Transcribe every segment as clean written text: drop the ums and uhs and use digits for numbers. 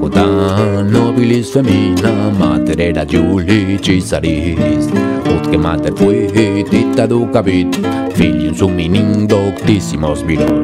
Liacota, nobilis femina, mater era Juli Cisaris, ut que mater fuit, it educavit, filium suminim doctissimos viros.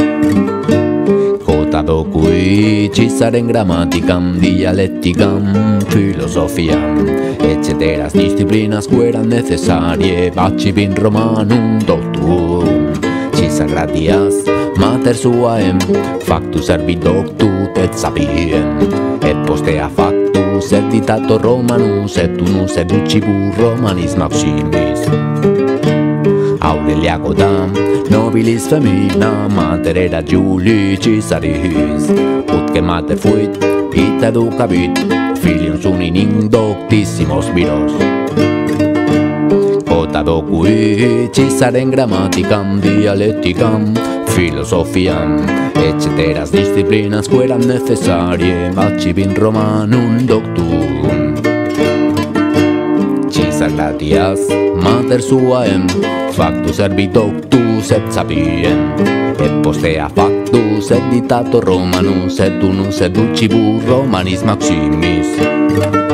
Cota docui Cisaren grammaticam, dialecticam, filosofiam, etceteras disciplinas fueran necesariae, bacibin romanum doctum. Cisa gratias mater suaem, factus servit doctut et sapiem, et postea factus et dictator Romanus, et unus seducibus Romanis maximis. Aurelia Godam, nobilis femina, mater era Juli Cisaris, ut que mater fuit, it educavit, filium suminim doctissimos viros. Cota docui Cisaren grammaticam, dialecticam, filosofiam, etceteras disciplinas fueran necesariae, bacibin Romanum doctum. Cisa gratias mater suaem, factus servit doctus et sapiem, et postea factus et dictator Romanus, et unus seducibus Romanis maximis.